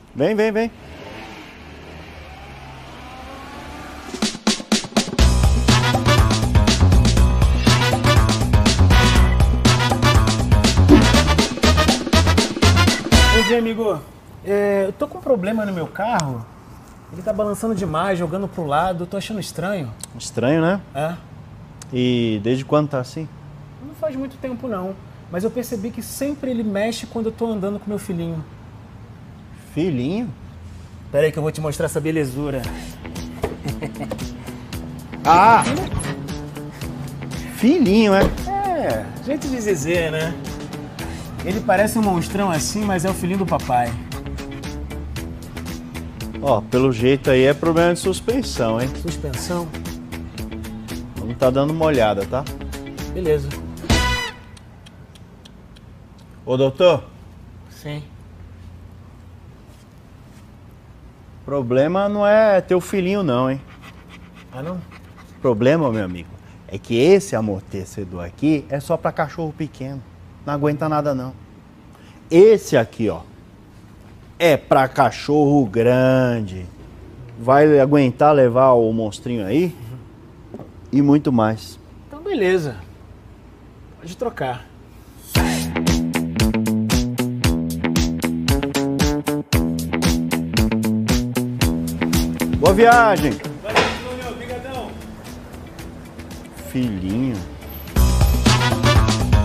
Vem, vem, vem. Bom dia, amigo. Eu tô com um problema no meu carro. Ele tá balançando demais, jogando pro lado. Eu tô achando estranho. Estranho, né? É? E desde quando tá assim? Não faz muito tempo, não. Mas eu percebi que sempre ele mexe quando eu tô andando com meu filhinho. Filhinho? Pera aí que eu vou te mostrar essa belezura. Ah! Filhinho, é? É, jeito de dizer, né? Ele parece um monstrão assim, mas é o filhinho do papai. Ó, pelo jeito aí é problema de suspensão, hein? Suspensão? Vamos tá dando uma olhada, tá? Beleza. Ô, doutor, Sim. problema não é teu filhinho não, hein? Ah, não? Problema, meu amigo, é que esse amortecedor aqui é só pra cachorro pequeno. Não aguenta nada, não. Esse aqui, ó, é pra cachorro grande. Vai aguentar levar o monstrinho aí e muito mais. Então, beleza. Pode trocar. Boa viagem! Valeu, Júnior. Obrigadão. Filhinho.